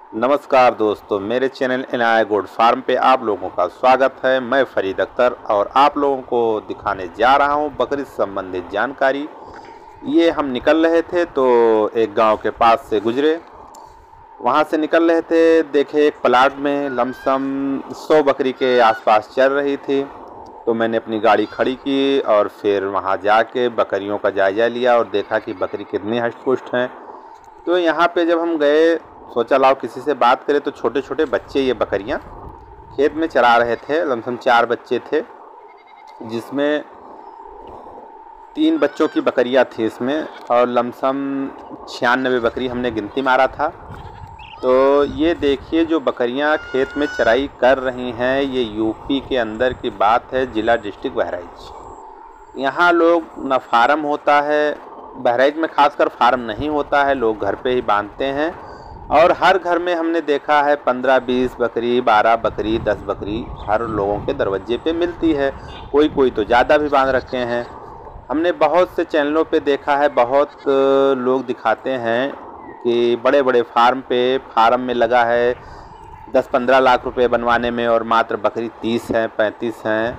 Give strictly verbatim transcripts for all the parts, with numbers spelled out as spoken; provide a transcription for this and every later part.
नमस्कार दोस्तों, मेरे चैनल इनाया गोट फार्म पे आप लोगों का स्वागत है। मैं फरीद अख्तर और आप लोगों को दिखाने जा रहा हूँ बकरी से संबंधित जानकारी। ये हम निकल रहे थे तो एक गांव के पास से गुजरे, वहाँ से निकल रहे थे, देखे एक प्लाट में लमसम सौ बकरी के आसपास चल रही थी। तो मैंने अपनी गाड़ी खड़ी की और फिर वहाँ जाके बकरियों का जायज़ा लिया और देखा कि बकरी कितनी हष्ट-पुष्ट हैं। तो यहाँ पे जब हम गए, सोचा लाओ किसी से बात करें, तो छोटे छोटे बच्चे ये बकरियाँ खेत में चरा रहे थे। लमसम चार बच्चे थे, जिसमें तीन बच्चों की बकरियाँ थी इसमें, और लमसम छियानवे बकरी हमने गिनती मारा था। तो ये देखिए, जो बकरियाँ खेत में चराई कर रही हैं, ये यूपी के अंदर की बात है, ज़िला डिस्ट्रिक्ट बहराइच। यहाँ लोग न फार्म होता है, बहराइच में खासकर फार्म नहीं होता है, लोग घर पे ही बांधते हैं। और हर घर में हमने देखा है पंद्रह बीस बकरी, बारह बकरी, दस बकरी हर लोगों के दरवाजे पे मिलती है। कोई कोई तो ज़्यादा भी बांध रखे हैं। हमने बहुत से चैनलों पे देखा है, बहुत लोग दिखाते हैं कि बड़े बड़े फार्म पे फार्म में लगा है दस पंद्रह लाख रुपए बनवाने में, और मात्र बकरी तीस हैं पैंतीस हैं।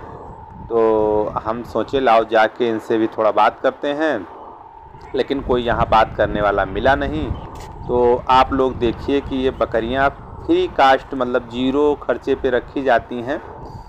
तो हम सोचे लाओ जाके इनसे भी थोड़ा बात करते हैं, लेकिन कोई यहाँ बात करने वाला मिला नहीं। तो आप लोग देखिए कि ये बकरियाँ फ्री कास्ट, मतलब जीरो खर्चे पे रखी जाती हैं।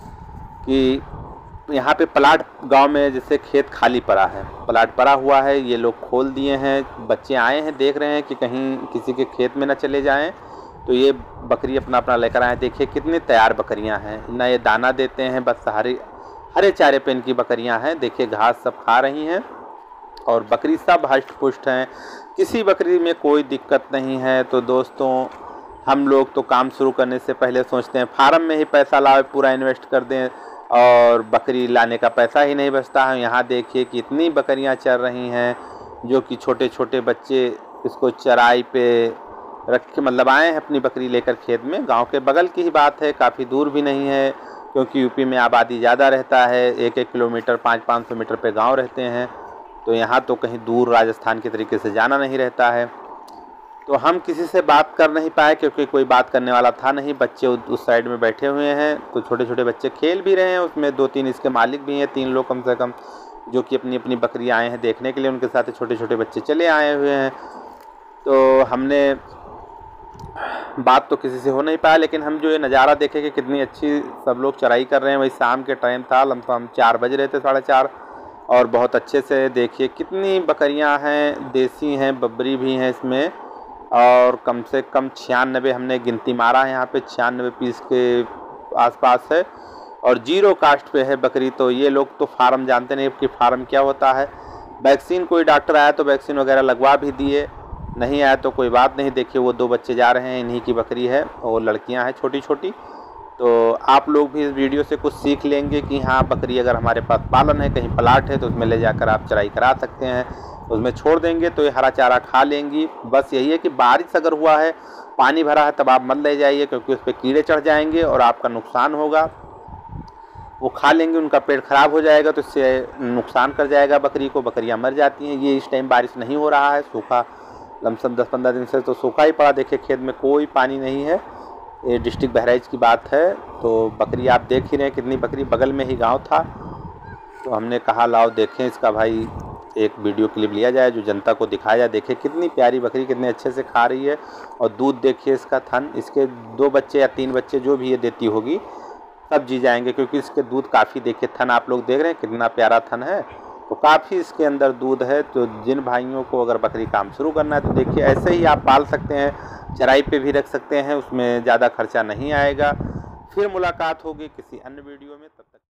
कि यहाँ पे प्लाट गांव में जैसे खेत खाली पड़ा है, प्लाट पड़ा हुआ है, ये लोग खोल दिए हैं। बच्चे आए हैं, देख रहे हैं कि कहीं किसी के खेत में ना चले जाएं, तो ये बकरी अपना अपना लेकर आए। देखिए कितनी तैयार बकरियाँ हैं, ना ये दाना देते हैं, बस हरे हरे चारे पे इनकी बकरियाँ हैं। देखिए घास सब खा रही हैं और बकरी सब हष्ट पुष्ट हैं, किसी बकरी में कोई दिक्कत नहीं है। तो दोस्तों, हम लोग तो काम शुरू करने से पहले सोचते हैं फार्म में ही पैसा लाए, पूरा इन्वेस्ट कर दें, और बकरी लाने का पैसा ही नहीं बचता है। यहाँ देखिए कि इतनी बकरियाँ चल रही हैं, जो कि छोटे छोटे बच्चे इसको चराई पे रख के मतलब आए हैं अपनी बकरी लेकर खेत में। गांव के बगल की ही बात है, काफ़ी दूर भी नहीं है, क्योंकि यूपी में आबादी ज़्यादा रहता है। एक एक किलोमीटर पाँच पाँच सौ मीटर पे गाँव रहते हैं, तो यहाँ तो कहीं दूर राजस्थान के तरीके से जाना नहीं रहता है। तो हम किसी से बात कर नहीं पाए, क्योंकि कोई बात करने वाला था नहीं। बच्चे उस साइड में बैठे हुए हैं, तो छोटे छोटे बच्चे खेल भी रहे हैं, उसमें दो तीन इसके मालिक भी हैं, तीन लोग कम से कम, जो कि अपनी अपनी बकरी आए हैं देखने के लिए। उनके साथ छोटे छोटे बच्चे चले आए हुए हैं। तो हमने बात तो किसी से हो नहीं पाया, लेकिन हम जो ये नज़ारा देखे कि कितनी अच्छी सब लोग चराई कर रहे हैं। वही शाम के टाइम था, लमसम चार बज रहे थे, साढ़े चार, और बहुत अच्छे से देखिए कितनी बकरियां हैं, देसी हैं, बबरी भी हैं इसमें। और कम से कम छियानवे हमने गिनती मारा है, यहाँ पे छियानवे पीस के आसपास है, और जीरो कास्ट पे है बकरी। तो ये लोग तो फार्म जानते नहीं कि फार्म क्या होता है। वैक्सीन, कोई डॉक्टर आया तो वैक्सीन वगैरह लगवा भी दिए, नहीं आया तो कोई बात नहीं। देखिए वो दो बच्चे जा रहे हैं, इन्हीं की बकरी है, और लड़कियाँ हैं छोटी छोटी। तो आप लोग भी इस वीडियो से कुछ सीख लेंगे कि हाँ, बकरी अगर हमारे पास पालन है, कहीं प्लाट है, तो उसमें ले जाकर आप चराई करा सकते हैं। उसमें छोड़ देंगे तो ये हरा चारा खा लेंगी। बस यही है कि बारिश अगर हुआ है, पानी भरा है, तब आप मत ले जाइए, क्योंकि उस पर कीड़े चढ़ जाएंगे और आपका नुकसान होगा। वो खा लेंगे, उनका पेट खराब हो जाएगा, तो इससे नुकसान कर जाएगा बकरी को, बकरियाँ मर जाती हैं। ये इस टाइम बारिश नहीं हो रहा है, सूखा लमसम दस पंद्रह दिन से तो सूखा ही पड़ा। देखिए खेत में कोई पानी नहीं है, ये डिस्ट्रिक्ट बहराइच की बात है। तो बकरी आप देख ही रहे हैं कितनी बकरी, बगल में ही गांव था। तो हमने कहा लाओ देखें इसका भाई एक वीडियो क्लिप लिया जाए, जो जनता को दिखाया जाए। देखिए कितनी प्यारी बकरी, कितने अच्छे से खा रही है, और दूध देखिए इसका थन, इसके दो बच्चे या तीन बच्चे जो भी ये देती होगी सब जी जाएंगे, क्योंकि इसके दूध काफ़ी, देखिए थन आप लोग देख रहे हैं कितना प्यारा थन है, तो काफ़ी इसके अंदर दूध है। तो जिन भाइयों को अगर बकरी काम शुरू करना है, तो देखिए ऐसे ही आप पाल सकते हैं, चराई पे भी रख सकते हैं, उसमें ज़्यादा खर्चा नहीं आएगा। फिर मुलाकात होगी किसी अन्य वीडियो में, तब तक।